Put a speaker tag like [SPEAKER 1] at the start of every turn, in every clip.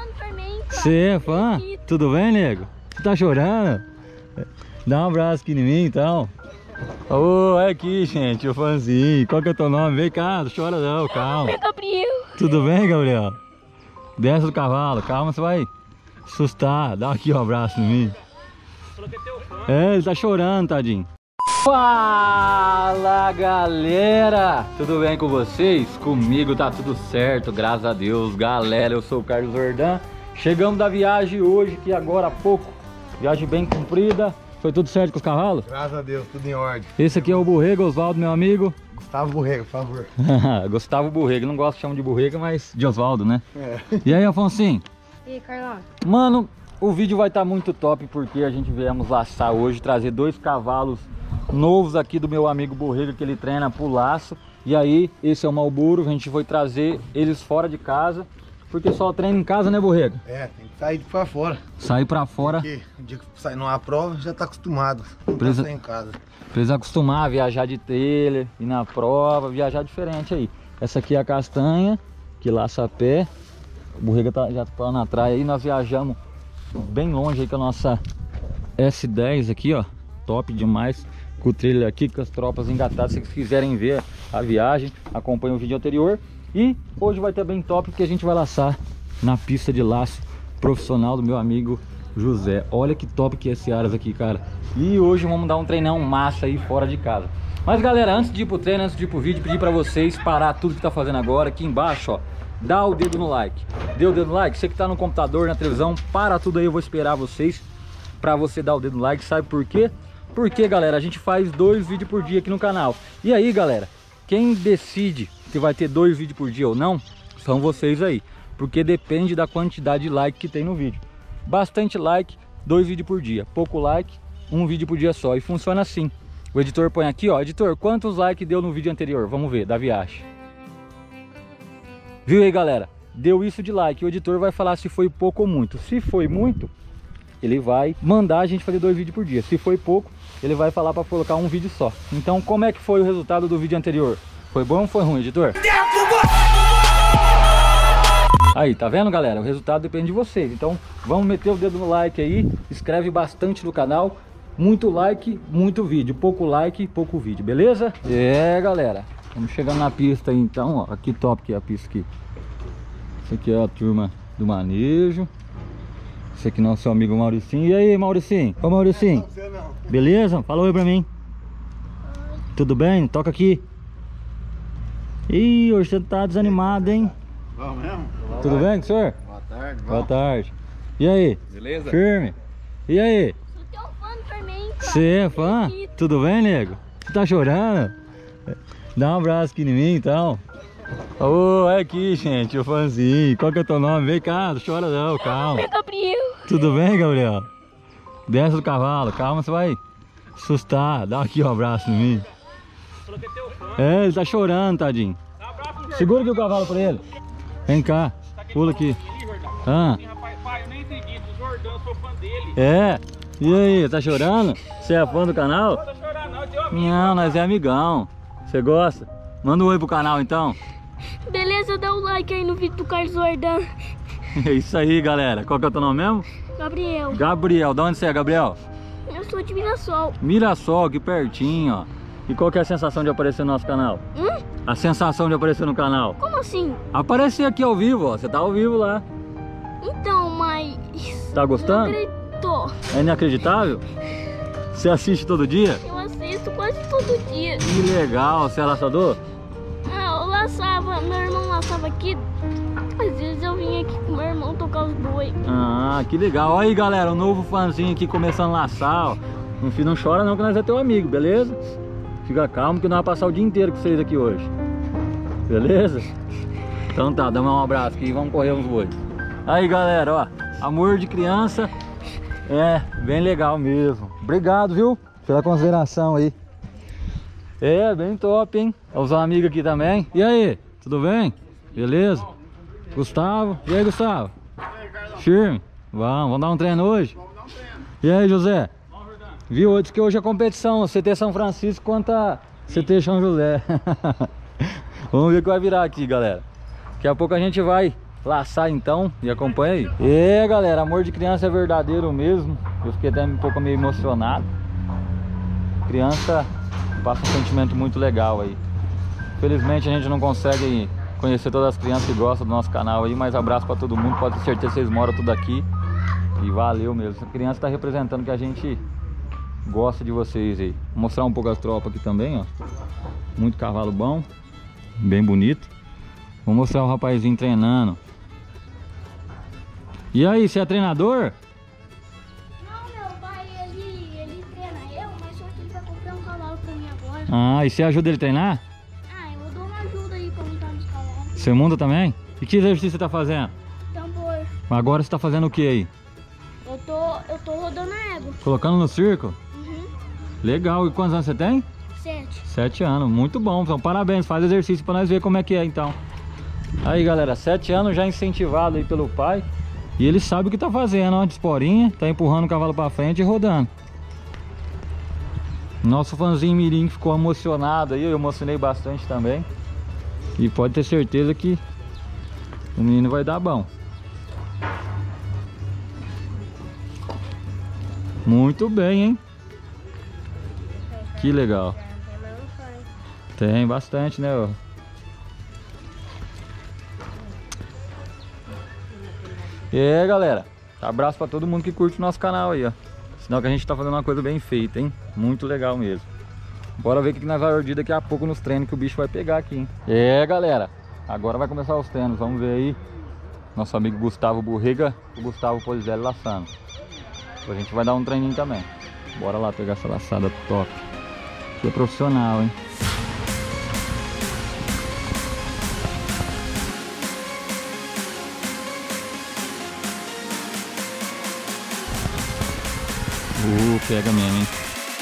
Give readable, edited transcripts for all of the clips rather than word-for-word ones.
[SPEAKER 1] Você é fã? Tudo bem, nego? Você tá chorando? Dá um abraço aqui em mim, então. Ô, é aqui, gente, o fãzinho. Qual que é teu nome? Vem cá, não chora não, calma.
[SPEAKER 2] É Gabriel.
[SPEAKER 1] Tudo bem, Gabriel? Desce do cavalo, calma, você vai assustar. Dá aqui um abraço em mim. É, ele tá chorando, tadinho. Fala, galera! Tudo bem com vocês? Comigo tá tudo certo, graças a Deus. Galera, eu sou o Carlos Jordan. Chegamos da viagem hoje, que agora há pouco. Viagem bem comprida. Foi tudo certo com os cavalos?
[SPEAKER 3] Graças a Deus, tudo em ordem.
[SPEAKER 1] Esse aqui é o Borrega, Oswaldo, meu amigo.
[SPEAKER 3] Gustavo Borrega, por favor.
[SPEAKER 1] Gustavo Borrega, não gosto de chamar de Borrega, mas de Oswaldo, né?
[SPEAKER 3] É.
[SPEAKER 1] E aí, Afonsinho?
[SPEAKER 2] E aí, Carlão?
[SPEAKER 1] Mano, o vídeo vai estar muito top porque a gente viemos laçar hoje, trazer 2 cavalos novos aqui do meu amigo Borrega, que ele treina pro laço. E aí, esse é o Malboro, a gente foi trazer eles fora de casa, porque só treina em casa, né, Borrega?
[SPEAKER 3] É, tem que sair pra fora.
[SPEAKER 1] Sair pra fora.
[SPEAKER 3] Porque o dia que sair numa prova, já tá acostumado. Não
[SPEAKER 1] Precisa-
[SPEAKER 3] tá sair em casa.
[SPEAKER 1] Precisa acostumar a viajar de trailer, ir na prova, viajar diferente aí. Essa aqui é a castanha, que laça a pé. O Borrega já tá na traia aí, nós viajamos bem longe aí com a nossa S10 aqui, ó. Top demais. Com o trailer aqui, com as tropas engatadas. Se vocês quiserem ver a viagem, acompanhem o vídeo anterior. E hoje vai ter bem top, porque a gente vai laçar na pista de laço profissional do meu amigo José. Olha que top que é esse Aras aqui, cara. E hoje vamos dar um treinão massa aí fora de casa. Mas galera, antes de ir pro treino, antes de ir pro vídeo, pedir pra vocês parar tudo que tá fazendo agora. Aqui embaixo, ó, dá o dedo no like. Dê o dedo no like, você que tá no computador, na televisão, para tudo aí, eu vou esperar vocês pra você dar o dedo no like. Sabe por quê? Porque, galera, a gente faz 2 vídeos por dia aqui no canal. E aí, galera, quem decide se vai ter 2 vídeos por dia ou não, são vocês aí. Porque depende da quantidade de like que tem no vídeo. Bastante like, 2 vídeos por dia. Pouco like, 1 vídeo por dia só. E funciona assim. O editor põe aqui, ó. Editor, quantos likes deu no vídeo anterior? Vamos ver, da viagem. Viu aí, galera? Deu isso de like. O editor vai falar se foi pouco ou muito. Se foi muito, ele vai mandar a gente fazer 2 vídeos por dia. Se foi pouco, ele vai falar para colocar 1 vídeo só. Então, como é que foi o resultado do vídeo anterior? Foi bom ou foi ruim, editor? Aí, tá vendo, galera? O resultado depende de vocês. Então, vamos meter o dedo no like aí. Inscreve bastante no canal. Muito like, muito vídeo. Pouco like, pouco vídeo, beleza? É, galera. Vamos chegando na pista aí, então, ó. Que top que é a pista aqui. Essa aqui é a turma do manejo. Esse aqui é nosso amigo Mauricinho. E aí, Mauricinho? Ô, Mauricinho. Beleza? Fala oi pra mim. Tudo bem? Toca aqui. Ih, hoje você tá desanimado, hein?
[SPEAKER 3] Vamos mesmo?
[SPEAKER 1] Tudo bem com o senhor?
[SPEAKER 3] Boa tarde.
[SPEAKER 1] Boa tarde. E aí?
[SPEAKER 3] Beleza?
[SPEAKER 1] Firme? E aí?
[SPEAKER 2] Sou teu fã também, cara.
[SPEAKER 1] Você é fã? Tudo bem, nego? Você tá chorando? Dá um abraço aqui em mim, então. Ô, é aqui, gente, o fãzinho. Qual que é teu nome? Vem cá, não chora não, calma.
[SPEAKER 2] É Gabriel.
[SPEAKER 1] Tudo bem, Gabriel? Desce do cavalo, calma, você vai assustar. Dá aqui um abraço em mim. É, ele tá chorando, tadinho. Segura aqui o cavalo pra ele. Vem cá, pula aqui. Ah.
[SPEAKER 4] Pai, eu nem acredito, o Jordão, eu sou fã dele.
[SPEAKER 1] É? E aí, tá chorando? Você é fã do canal?
[SPEAKER 4] Não precisa chorar não, eu tenho amigo.
[SPEAKER 1] Não, nós é amigão. Você gosta? Manda um oi pro canal então.
[SPEAKER 2] Beleza, dá o like aí no vídeo do Carlos Jordan.
[SPEAKER 1] É isso aí, galera. Qual que é o teu nome mesmo?
[SPEAKER 2] Gabriel,
[SPEAKER 1] Gabriel. Da onde você é, Gabriel?
[SPEAKER 2] eu sou de Mirassol.
[SPEAKER 1] Mirassol, aqui pertinho, ó. E qual que é a sensação de aparecer no nosso canal? A sensação de aparecer no canal?
[SPEAKER 2] Como assim?
[SPEAKER 1] Aparecer aqui ao vivo, ó. Você tá ao vivo lá.
[SPEAKER 2] Então, mas...
[SPEAKER 1] Tá gostando?
[SPEAKER 2] Não acredito.
[SPEAKER 1] É inacreditável? Você assiste todo dia?
[SPEAKER 2] Eu assisto quase todo dia.
[SPEAKER 1] Que legal. Você é laçador?
[SPEAKER 2] Ah, eu laçava, meu irmão laçava aqui. Às vezes eu vinha aqui com meu irmão tocar os boi.
[SPEAKER 1] Ah, que legal. Olha aí, galera, o novo fãzinho aqui começando a laçar, ó. Não chora não, que nós é teu amigo, beleza? Fica calmo que nós vamos passar o dia inteiro com vocês aqui hoje. Beleza? Então tá, dá um abraço aqui e vamos correr uns bois. Aí, galera, ó. Amor de criança é bem legal mesmo. Obrigado, viu? Pela consideração aí. É, bem top, hein? Os amigos aqui também. E aí, tudo bem? Beleza? Gustavo. E aí, Gustavo? Firme? Vamos dar um treino hoje? E aí, José? Viu? Diz que hoje é competição, CT São Francisco contra CT São José. Vamos ver o que vai virar aqui, galera. Daqui a pouco a gente vai laçar então e acompanha aí. E galera, amor de criança é verdadeiro mesmo. Eu fiquei até um pouco meio emocionado. Criança passa um sentimento muito legal aí. Felizmente a gente não consegue conhecer todas as crianças que gostam do nosso canal aí, mas abraço pra todo mundo, pode ter certeza que vocês moram tudo aqui. E valeu mesmo, essa criança tá representando que a gente gosta de vocês aí. Vou mostrar um pouco as tropas aqui também, ó. Muito cavalo bom, bem bonito. Vou mostrar o rapazinho treinando. E aí, você é treinador?
[SPEAKER 2] Não, meu pai, ele treina eu, mas só que ele vai comprar um cavalo pra mim agora.
[SPEAKER 1] Ah, e você ajuda ele a treinar?
[SPEAKER 2] Ah, eu dou uma ajuda aí pra montar nos cavalos.
[SPEAKER 1] Você monta também? E que exercício você tá fazendo?
[SPEAKER 2] Tambor.
[SPEAKER 1] Agora você tá fazendo o que aí?
[SPEAKER 2] Eu tô rodando a égua.
[SPEAKER 1] Colocando no circo?
[SPEAKER 2] Uhum.
[SPEAKER 1] Legal, e quantos anos você tem?
[SPEAKER 2] 7.
[SPEAKER 1] 7 anos, muito bom, então parabéns, faz exercício pra nós ver como é que é então. Aí galera, 7 anos já incentivado aí pelo pai. E ele sabe o que tá fazendo, ó, de esporinha, tá empurrando o cavalo pra frente e rodando. Nosso fãzinho mirim ficou emocionado aí, eu emocionei bastante também. E pode ter certeza que o menino vai dar bom. Muito bem, hein? Que legal. Tem bastante, né? Ó. E aí, galera, abraço pra todo mundo que curte o nosso canal aí, ó. Sinal que a gente tá fazendo uma coisa bem feita, hein? Muito legal mesmo. Bora ver o que nós vamos ordir daqui a pouco nos treinos que o bicho vai pegar aqui, hein? É, galera, agora vai começar os treinos. Vamos ver aí nosso amigo Gustavo Borrega e o Gustavo Polizelli laçando. A gente vai dar um treininho também. Bora lá pegar essa laçada top. Que é profissional, hein? Pega mesmo, hein?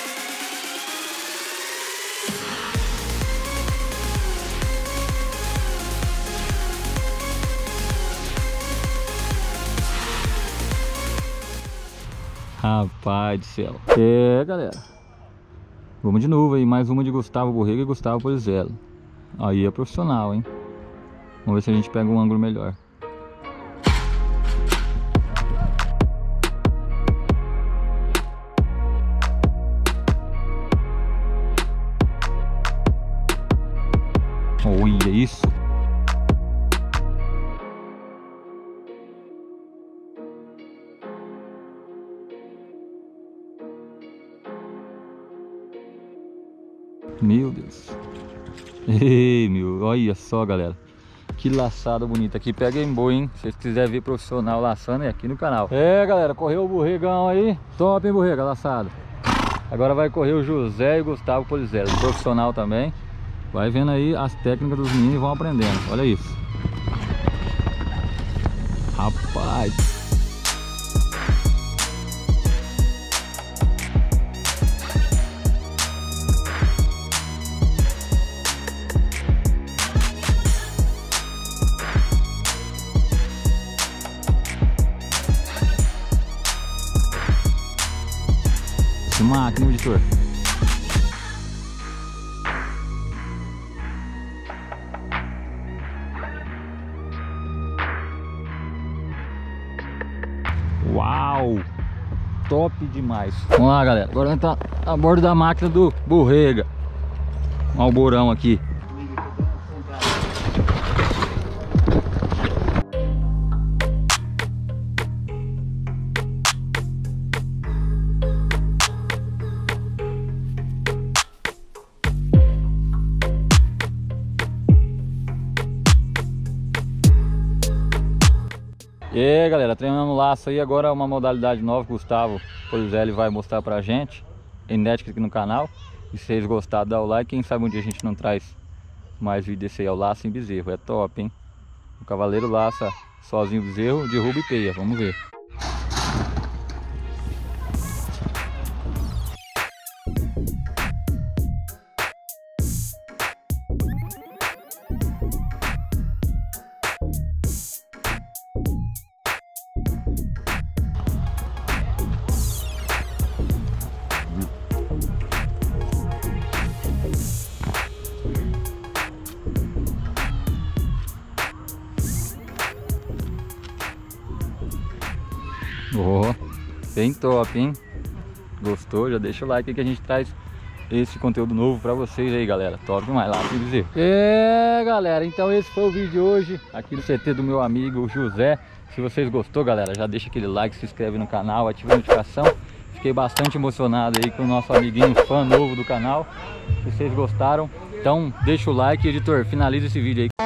[SPEAKER 1] Rapaz do céu. É, galera. Vamos de novo aí. Mais uma de Gustavo Borrega e Gustavo Polizelli. Aí é profissional, hein? Vamos ver se a gente pega um ângulo melhor. Olha isso. Meu Deus. Ei, meu, olha só, galera. Que laçada bonita aqui. Pega em boa, hein? Se vocês quiserem ver profissional laçando, é aqui no canal. É, galera, correu o Borregão aí. Top, hein, Borrega, laçado. Agora vai correr o José e o Gustavo Polizelli, profissional também. Vai vendo aí as técnicas dos meninos e vão aprendendo. Olha isso. Rapaz. Que máquina, editor. Uau! Top demais. Vamos lá, galera. Agora a gente tá a bordo da máquina do Borrega. Olha o borão aqui. E aí, galera, treinando laço aí. Agora uma modalidade nova que o Gustavo Polizelli vai mostrar pra gente, inédita aqui no canal. E se vocês gostaram, dá o like. Quem sabe um dia a gente não traz mais vídeo desse aí, é o laço em bezerro. É top, hein? O cavaleiro laça sozinho o bezerro, derruba e peia. Vamos ver. Oh, bem top, hein? Gostou? Já deixa o like aí que a gente traz esse conteúdo novo pra vocês aí, galera. Top demais lá, quer dizer. Galera, então esse foi o vídeo de hoje aqui no CT do meu amigo José. Se vocês gostou, galera, já deixa aquele like, se inscreve no canal, ativa a notificação. Fiquei bastante emocionado aí com o nosso amiguinho fã novo do canal. Se vocês gostaram, então deixa o like, editor, finaliza esse vídeo aí.